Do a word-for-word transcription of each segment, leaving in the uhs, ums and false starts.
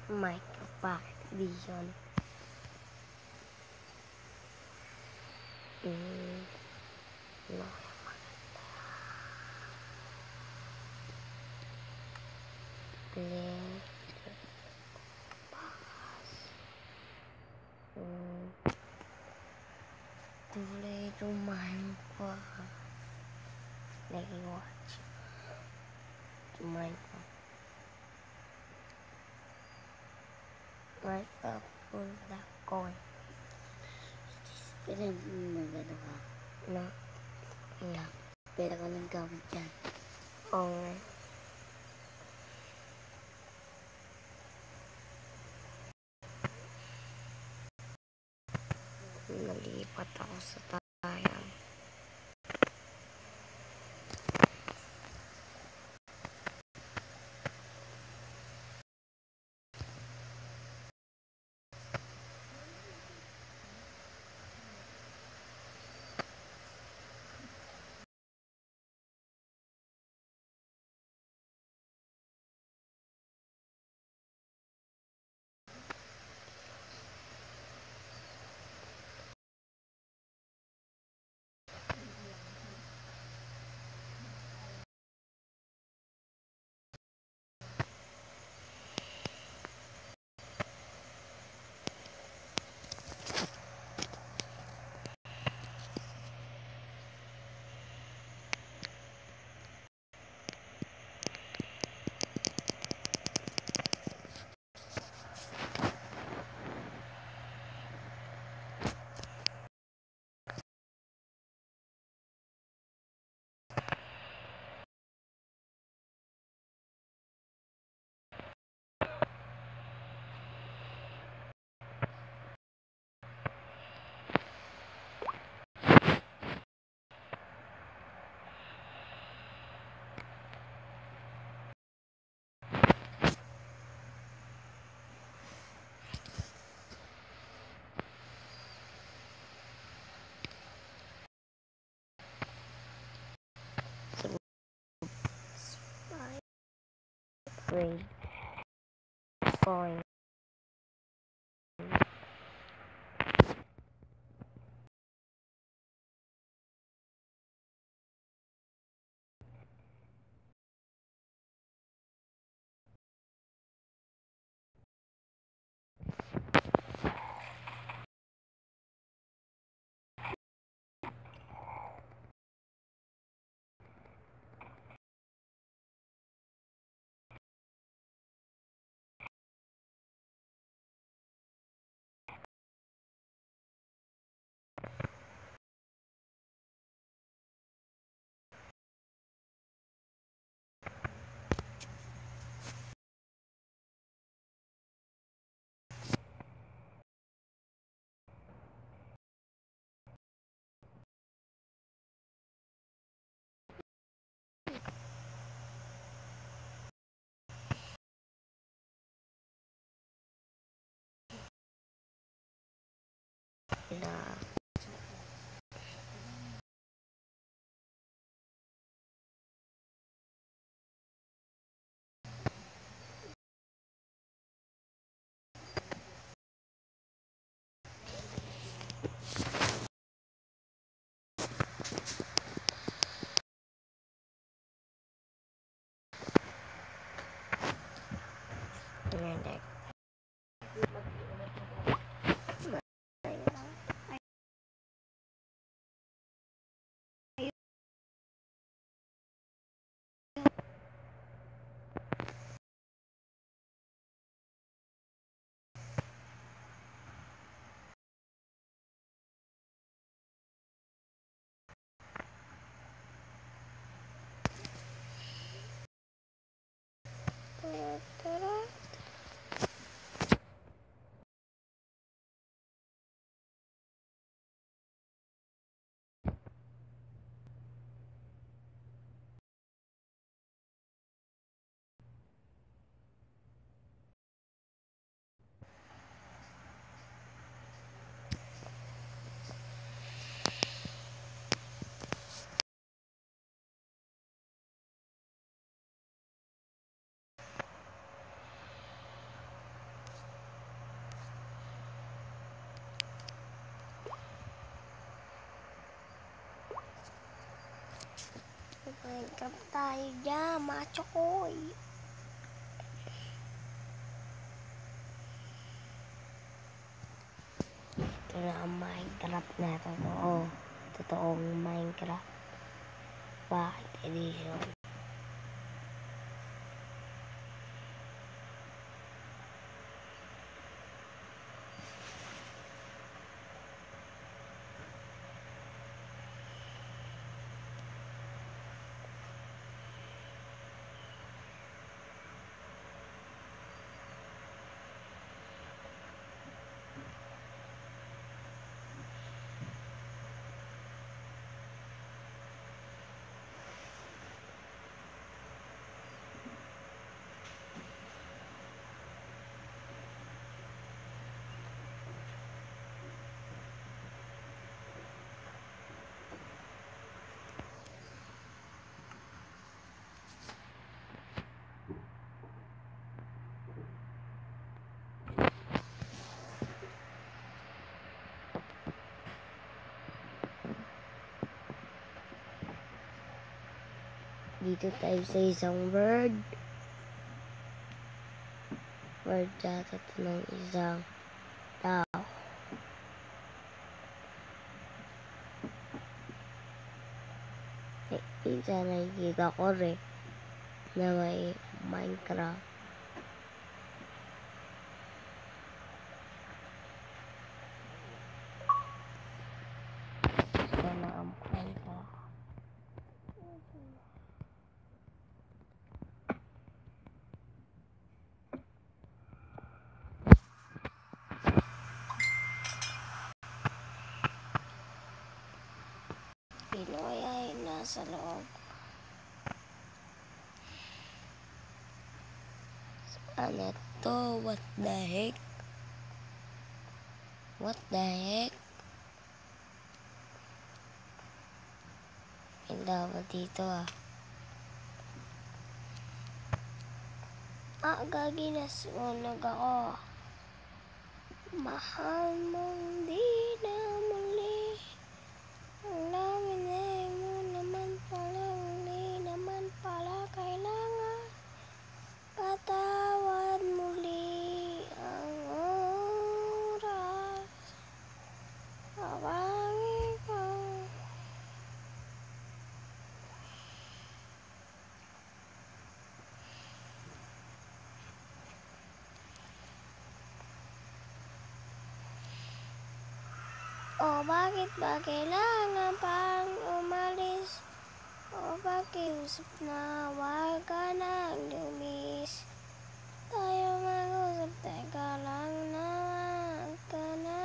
Minecraft Edition. Hmm, no. Play. Hmm. Play to Minecraft. Lagi watch. To Minecraft. Minecraft full the coin. Pero magano ka. No. No. Pera ka lang gamit dyan. Oo nga. Nalipat ako sa tayan. Grade coin. Na Minecraft tayo dyan, macho koy. Ito na ang Minecraft na totoo. Totoong Minecraft. Bakit edition? Dito tayo sa isang word. Word data ito ng isang tao. Eh, isa nakikita ko rin na may Minecraft. Ito na ang Minecraft. Pinoy ay nasa loob. Ano to? What the heck? What the heck? May dapat dito ah. Ah, gagi na sunog ako. Mahal mong di na muli. Ang lamin ay mo naman pala. Muli naman pala kailangan patawad muli ang oras. Awangi ko. O bakit ba kailangan pang umalis? O pakiusap na huwag ka nang lumis. Tayo mag-usap, teka lang na huwag ka na.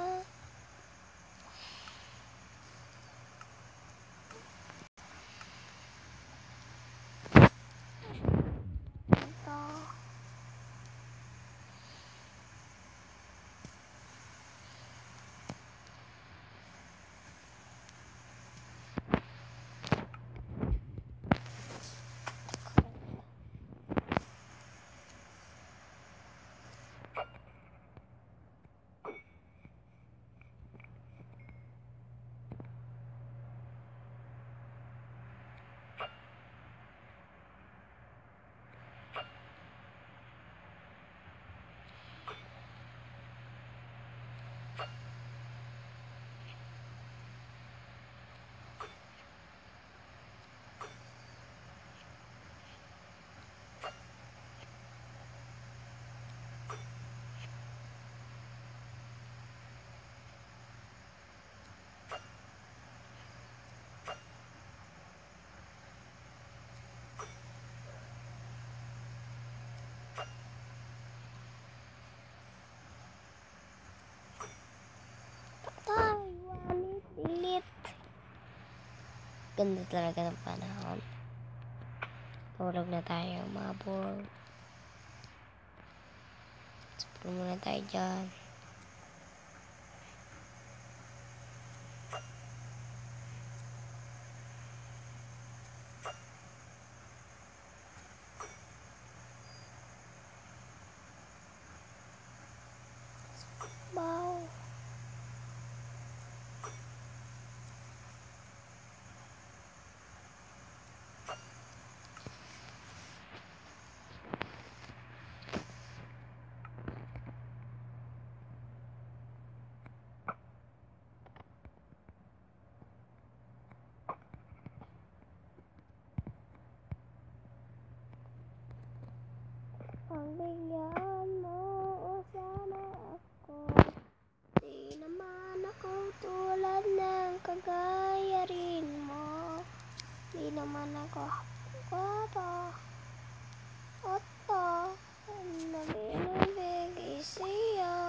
Ito. Tay, walit, delete. Ganda talaga ng panahon. Tulog na tayo, mga bor. Sapul muna tayo dyan. Wow. naman ako guwapo. Oto, nabinibig isiya.